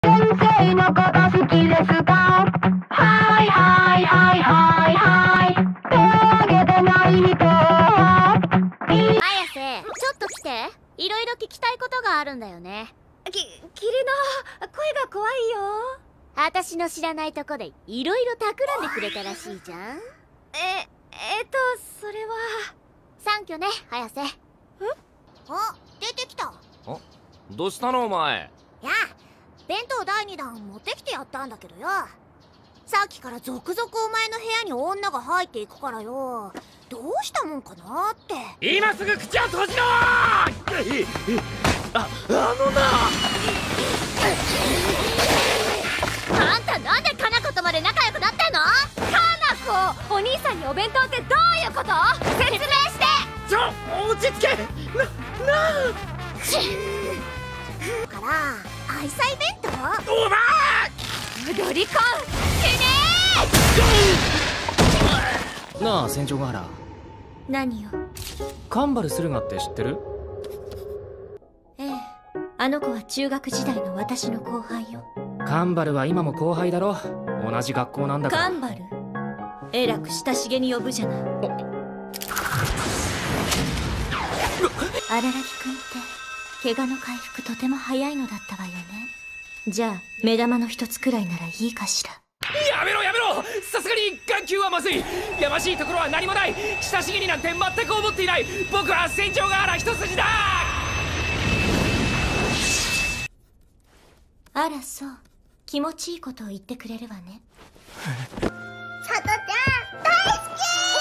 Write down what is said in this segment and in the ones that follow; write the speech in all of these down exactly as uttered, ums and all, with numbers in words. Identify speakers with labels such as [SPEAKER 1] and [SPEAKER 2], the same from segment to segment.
[SPEAKER 1] 生のこと好きですか？はいはいはいはいはい。手を挙げてない人は
[SPEAKER 2] 綾瀬、ちょっと来て。いろいろ聞きたいことがあるんだよね。
[SPEAKER 3] き、キリノ、声が怖いよ。
[SPEAKER 2] 私の知らないとこでいろいろ企んでくれたらしいじゃん。
[SPEAKER 3] え、えっと、それは。
[SPEAKER 2] サンキョね、綾瀬。ん？あ、出てきた。
[SPEAKER 4] あ、どうしたのお前。
[SPEAKER 2] いや、弁当だいにだん持ってきてやったんだけどよ。さっきから続々お前の部屋に女が入っていくからよ。どうしたもんかなって。
[SPEAKER 4] 今すぐ口を閉じろー。あ、あのな。
[SPEAKER 2] あんたなんでカナコとまで仲良くなってんの？
[SPEAKER 3] カナコ、お兄さんにお弁当ってどういうこと？説明して。
[SPEAKER 4] ちょ、落ち着け。な、なあ。
[SPEAKER 2] から愛妻弁当？
[SPEAKER 4] おば
[SPEAKER 3] ロリコン、死ね
[SPEAKER 5] ー。なあ船長ガーラ。
[SPEAKER 3] 何よ。
[SPEAKER 5] カンバルスルガって知ってる？
[SPEAKER 3] ええ、あの子は中学時代の私の後輩よ。
[SPEAKER 5] カンバルは今も後輩だろ。同じ学校なんだから。
[SPEAKER 3] カンバル、えらく親しげに呼ぶじゃない。荒木くんって怪我の回復とても早いのだったわよね。じゃあ目玉の一つくらいならいいかしら。
[SPEAKER 4] やめろやめろ、さすがに眼球はまずい。やましいところは何もない。親しげになんて全く思っていない。僕は船長ガーラ一筋だ。
[SPEAKER 3] あらそう、気持ちいいことを言ってくれるわね。
[SPEAKER 2] さとちゃん大好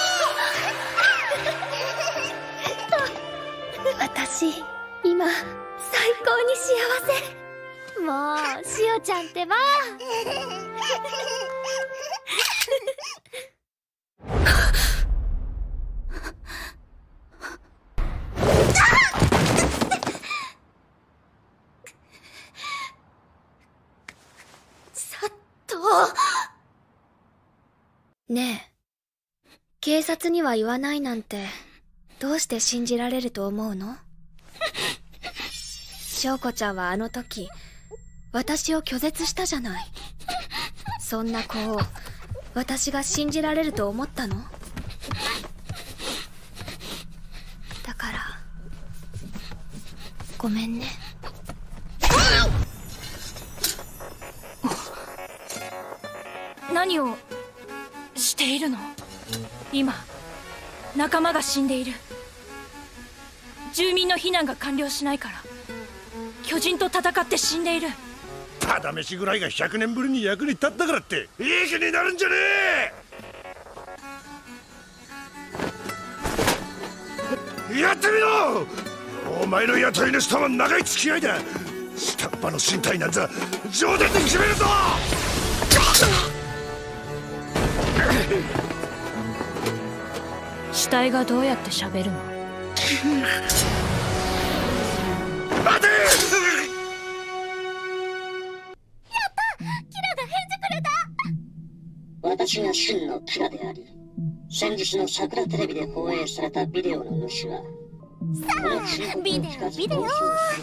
[SPEAKER 3] き私今最高に幸せ。もうしおちゃんってば。さっと。ねえ、警察には言わないなんてどうして信じられると思うの？翔子ちゃんはあの時私を拒絶したじゃない。そんな子を私が信じられると思ったの？だからごめんね。
[SPEAKER 6] 何をしているの？今仲間が死んでいる。住民の避難が完了しないから巨人と戦って死んでいる。
[SPEAKER 7] ただ飯ぐらいがひゃくねんぶりに役に立ったからっていい気になるんじゃねえ。やってみろ。お前の雇い主とは長い付き合いだ。下っ端の身体なんざ冗談で決めるぞ。
[SPEAKER 6] 死体がどうやって喋るの？
[SPEAKER 7] 待て。
[SPEAKER 8] 私が真のキラであり、先日の桜テレビで放映されたビデオの主は、
[SPEAKER 2] さあ、ビデオビデオ。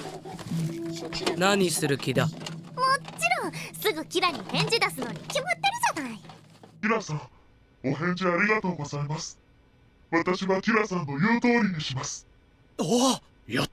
[SPEAKER 5] 何する気だ？
[SPEAKER 2] もちろんすぐキラに返事出すのに決まってるじゃない。
[SPEAKER 9] キラさん、お返事ありがとうございます。私はキラさんの言う通りにします。
[SPEAKER 7] おお、やった。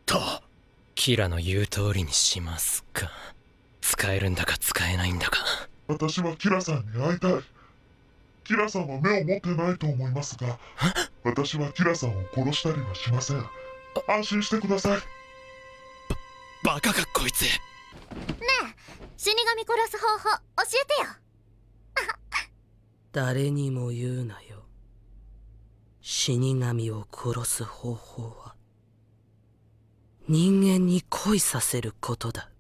[SPEAKER 5] キラの言う通りにしますか。使えるんだか使えないんだか。
[SPEAKER 9] 私はキラさんに会いたい。キラさんは目を持ってないと思いますが、私はキラさんを殺したりはしません。安心してください。
[SPEAKER 5] バ、バカかこいつ。ね
[SPEAKER 2] え、死神殺す方法教えてよ。
[SPEAKER 10] 誰にも言うなよ。死神を殺す方法は人間に恋させることだ。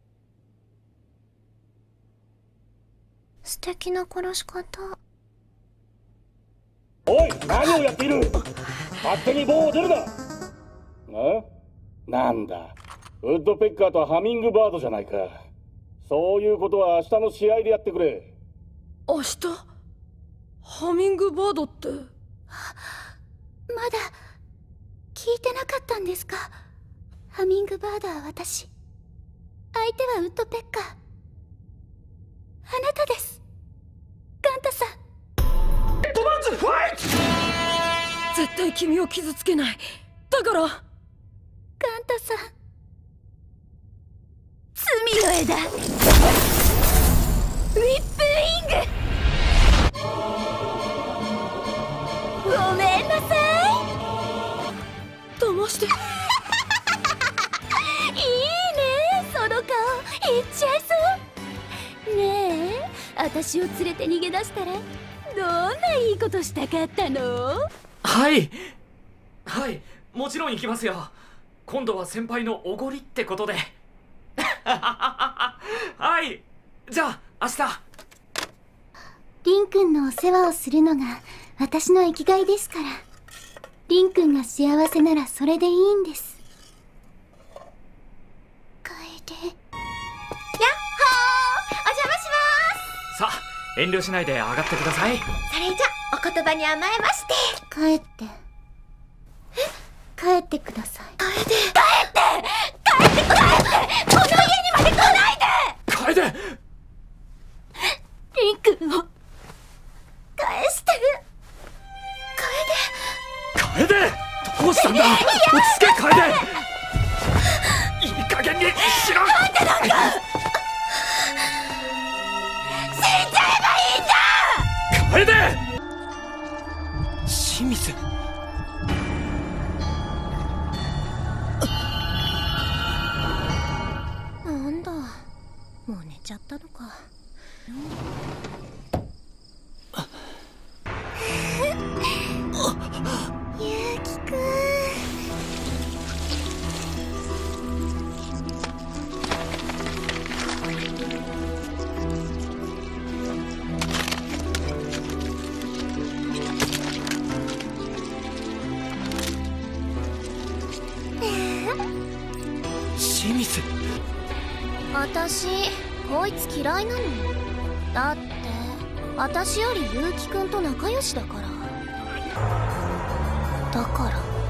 [SPEAKER 3] 素敵な殺し方。
[SPEAKER 11] おい、何をやっている。勝手に棒を出るな。あ、なんだ、ウッドペッカーとハミングバードじゃないか。そういうことは明日の試合でやってくれ。
[SPEAKER 6] 明日？ハミングバードって。
[SPEAKER 3] まだ聞いてなかったんですか？ハミングバードは私、相手はウッドペッカー。
[SPEAKER 6] 絶対君を傷つけない。だから
[SPEAKER 3] カンタさん、罪の枝、ウィップウィング。ごめんなさい。
[SPEAKER 6] 騙して。いいね、
[SPEAKER 3] その顔、いっちゃいそう。ねえ、私を連れて逃げ出したらどんないいことしたかったの？
[SPEAKER 4] はいはい、もちろん行きますよ。今度は先輩のおごりってことで。はい、じゃあ明日。
[SPEAKER 3] リンくんのお世話をするのが私の生きがいですから。リンくんが幸せならそれでいいんです。楓。やっほー、お邪魔し
[SPEAKER 4] さあ、遠慮しないで上がってください。
[SPEAKER 3] ます。それじゃお言葉に甘えまして。帰って。え、帰ってください。楓。帰って帰って帰ってこの家にまで来ないで。
[SPEAKER 4] 楓。
[SPEAKER 3] リンくんを返して。
[SPEAKER 4] 楓、どうしたんだ。落ち着け楓。いい加減にしろ。
[SPEAKER 3] なんでなんだ。死んじゃえばいいんだ。
[SPEAKER 4] 楓。清水。
[SPEAKER 2] なんだ、もう寝ちゃったのか。ゆうきくん。
[SPEAKER 4] 清水。
[SPEAKER 2] 私、こいつ嫌いなの。だって私よりゆうきくんと仲良しだから。だから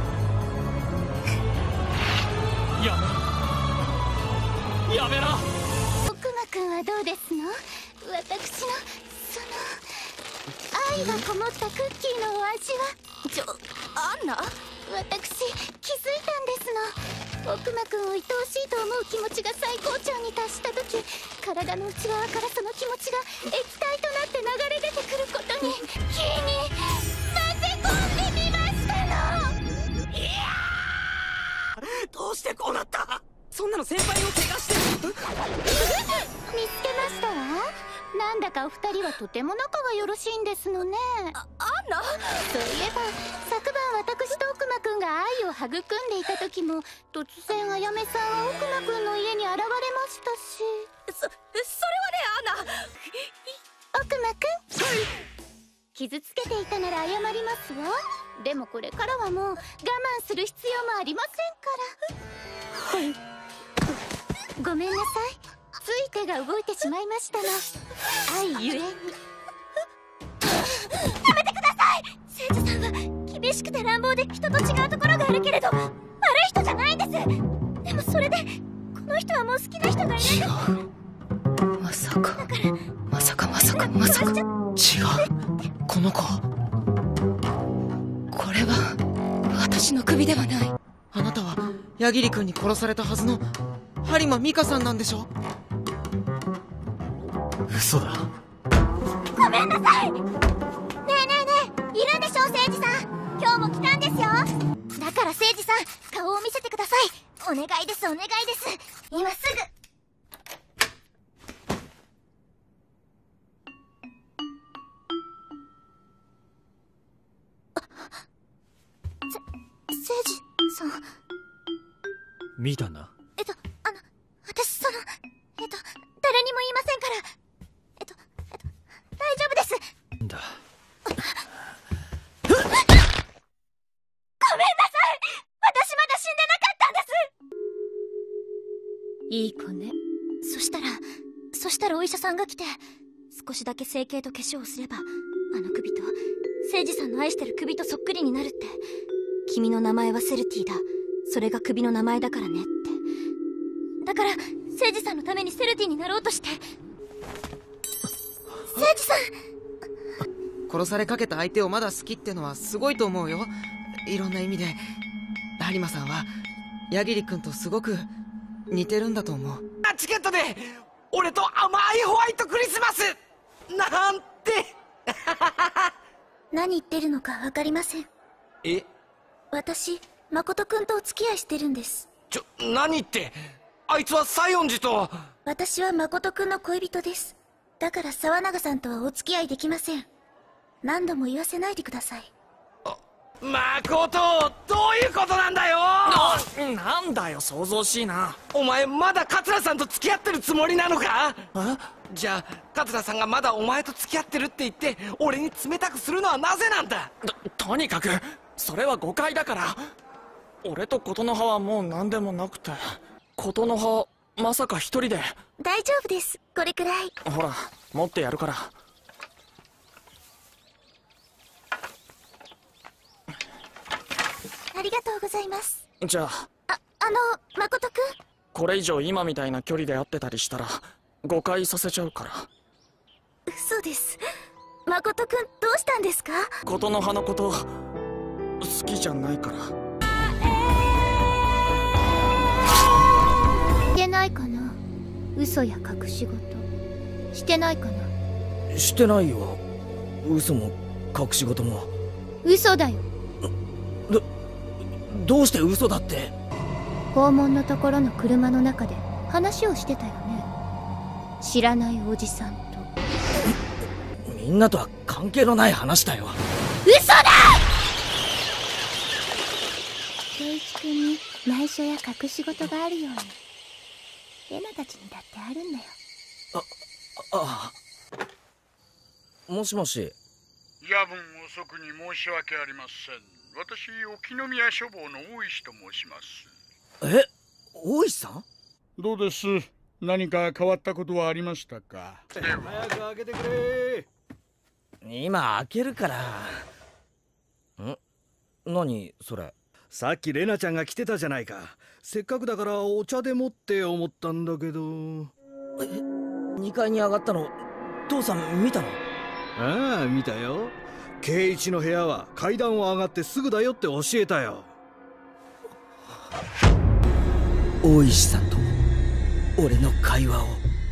[SPEAKER 4] やめろやめろ。
[SPEAKER 3] 奥間くんはどうですの？私のその愛がこもったクッキーのお味は。ちょ、アンナ、私気づいたんですの。奥間くんを愛おしいと思う気持ちが最高潮に達した時、体の内側からその気持ちが液体となって流れ出てくることに火に混ぜ込んでみましたの。いや
[SPEAKER 10] ー、どうしてこうなった？
[SPEAKER 6] そんなの先輩を怪我してる。
[SPEAKER 3] 見つけましたわ。なんだかお二人はとても仲がよろしいんですのね。あ、アンナ。そういえば昨晩私と奥間くんが愛を育んでいた時も突然あやめさんは奥間くんの家に現れましたし。そ、それはね、アンナ。奥間くん、はい、傷つけていたなら謝りますわ。でもこれからはもう我慢する必要もありませんから。はい、ごめんなさい。つい手が動いてしまいましたの。愛ゆえに。やめてください。聖司さんは厳しくて乱暴で人と違うところがあるけれど悪い人じゃないんです。でもそれでこの人はもう好きな人がいない。違
[SPEAKER 10] う。まさかまさかまさかまさか違う。この子、これは私の首ではない。
[SPEAKER 12] あなたは矢切君に殺されたはずの播磨美香さんなんでしょ？
[SPEAKER 5] 嘘だ。
[SPEAKER 2] ごめんなさい。ねえねえねえ、いるんでしょ聖司さん。今日も来たんですよ。だから聖司さん、顔を見せてください。お願いですお願いです。今すぐ。せ聖司さん。
[SPEAKER 5] 見たな。
[SPEAKER 2] えっとあの私そのえっと誰にも言いませんから。えっとえっと大丈夫です。
[SPEAKER 5] んだ。
[SPEAKER 2] ごめんなさい。私まだ死んでなかったんです。いい子ね。そしたらそしたらお医者さんが来て、少しだけ整形と化粧をすればあの首と聖司さんの愛してる首とそっくりになるって。君の名前はセルティだ、それが首の名前だからねって。だから聖司さんのためにセルティになろうとして。聖司さん、
[SPEAKER 12] 殺されかけた相手をまだ好きってのはすごいと思うよ。 いろんな意味で有馬さんは矢切君とすごく似てるんだと思う。
[SPEAKER 13] チケットで俺と甘いホワイトクリスマスなんて
[SPEAKER 2] 何言ってるのか分かりません。
[SPEAKER 13] え、
[SPEAKER 2] 私誠君とお付き合いしてるんです。
[SPEAKER 13] ちょ、何って、あいつは西園寺と。
[SPEAKER 2] 私は誠君の恋人です。だから沢永さんとはお付き合いできません。何度も言わせないでください。
[SPEAKER 13] 誠、どういうことなんだよ。
[SPEAKER 4] なんだよ、想像しいな。
[SPEAKER 13] お前まだ桂さんと付き合ってるつもりなのか。じゃあ桂さんがまだお前と付き合ってるって言って俺に冷たくするのはなぜなんだ。
[SPEAKER 4] と、とにかくそれは誤解だから。俺と琴ノ葉はもう何でもなくて、琴ノ葉まさか一人で。
[SPEAKER 2] 大丈夫です、これくらい。
[SPEAKER 4] ほら持ってやるから。
[SPEAKER 2] ありがとうございます。
[SPEAKER 4] じゃあ
[SPEAKER 2] あ、あの誠君、
[SPEAKER 4] これ以上今みたいな距離で会ってたりしたら誤解させちゃうから。
[SPEAKER 2] 嘘です。誠君どうしたんですか。
[SPEAKER 4] 琴ノ葉のこと好きじゃないから。
[SPEAKER 3] してないかな、嘘や隠し事。してないかな。
[SPEAKER 5] してないよ。嘘も隠し事も。
[SPEAKER 3] 嘘だよ。
[SPEAKER 5] ど、どうして嘘だって。
[SPEAKER 3] 訪問のところの車の中で話をしてたよね、知らないおじさんと。
[SPEAKER 5] みんなとは関係のない話だよ。
[SPEAKER 3] 嘘だ。圭一君に内緒や隠し事があるようにレナたちにだってあるんだよ。
[SPEAKER 5] あ、あ、もしもし。
[SPEAKER 14] 夜分遅くに申し訳ありません。私、沖宮書房の大石と申します。
[SPEAKER 5] え、大石さん？
[SPEAKER 14] どうです？何か変わったことはありましたか？では早く開けてくれ。
[SPEAKER 5] 今開けるから。ん？何それ？
[SPEAKER 15] さっきレナちゃんが来てたじゃないか。せっかくだからお茶でもって思ったんだけど。
[SPEAKER 5] え、にかいに上がったの父さん見たの？
[SPEAKER 15] ああ、見たよ。圭一の部屋は階段を上がってすぐだよって教えたよ。
[SPEAKER 5] 大石さんと俺の会話を。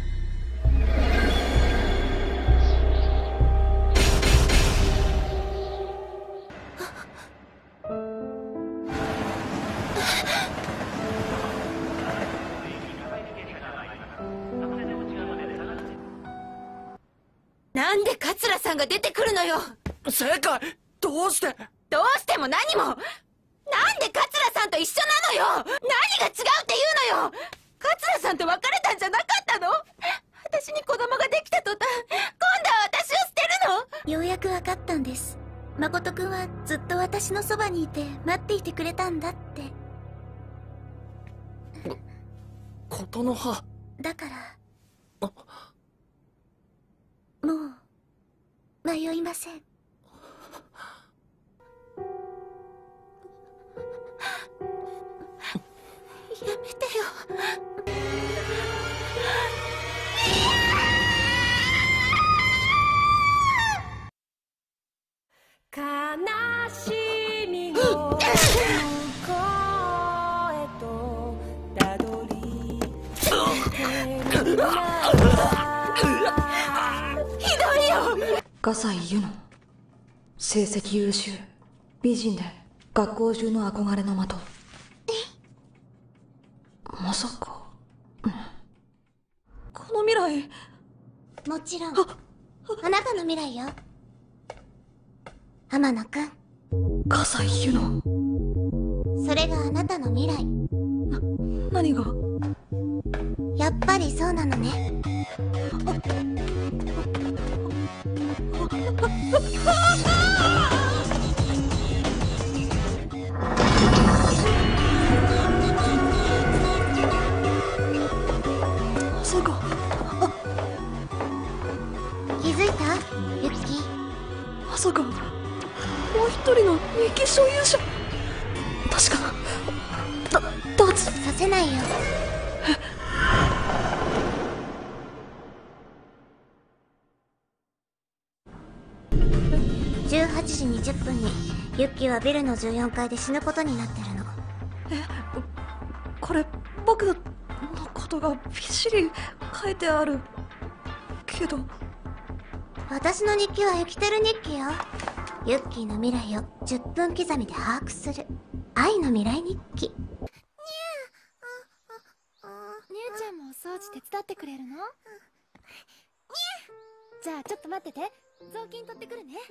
[SPEAKER 16] なんで桂さんが出てくるのよ。
[SPEAKER 4] 正解。どうして？
[SPEAKER 16] どうしても何も。なんで桂さんと一緒なのよ。何が違うって言うのよ。桂さんと別れたんじゃなかったの？私に子供ができた途端、今度は私を捨てるの？
[SPEAKER 2] ようやく分かったんです。誠君はずっと私のそばにいて待っていてくれたんだって。
[SPEAKER 4] 琴ノ葉。
[SPEAKER 2] だからもう迷いません。
[SPEAKER 16] やめてよ。
[SPEAKER 17] 悲しみの向こうへとたどり着けるなら。
[SPEAKER 16] ひどいよ。
[SPEAKER 18] 笠井優乃、成績優秀、美人で学校中の憧れの的。まさか、うん、この未来。
[SPEAKER 2] もちろんあなたの未来よ、天野くん。
[SPEAKER 18] 笠井優乃。
[SPEAKER 2] それがあなたの未来。
[SPEAKER 18] な、何が？
[SPEAKER 2] やっぱりそうなのね。
[SPEAKER 18] そうか。
[SPEAKER 2] 気づいた？ユキ。
[SPEAKER 18] まさかもう一人の人気所有者。確かだ、ダーツ
[SPEAKER 2] させないよ。じゅうはちじにじゅっぷんにユッキーはビルのじゅうよんかいで死ぬことになってるの。
[SPEAKER 18] え、これ僕のことがびっしり書いてあるけど。
[SPEAKER 2] 私の日記は生きてる日記よ。ユッキーの未来をじゅっぷん刻みで把握する愛の未来日記。
[SPEAKER 3] ニューちゃんもお掃除手伝ってくれるの？ニュー。じゃあちょっと待ってて、雑巾取ってくるね。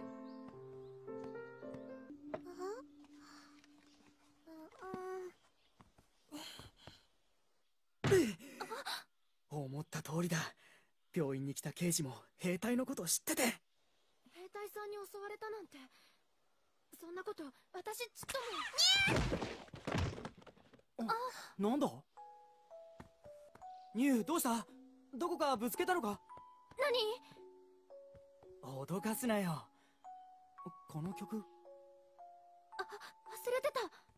[SPEAKER 12] 思った通りだ。病院に来た刑事も兵隊のことを知ってて。
[SPEAKER 3] 兵隊さんに襲われたなんて、そんなこと私ちっとも。あ、
[SPEAKER 12] なんだ？ニュー、どうした？どこかぶつけたのか？
[SPEAKER 3] 何？
[SPEAKER 12] 脅かすなよ。この曲。
[SPEAKER 3] あ、忘れてた。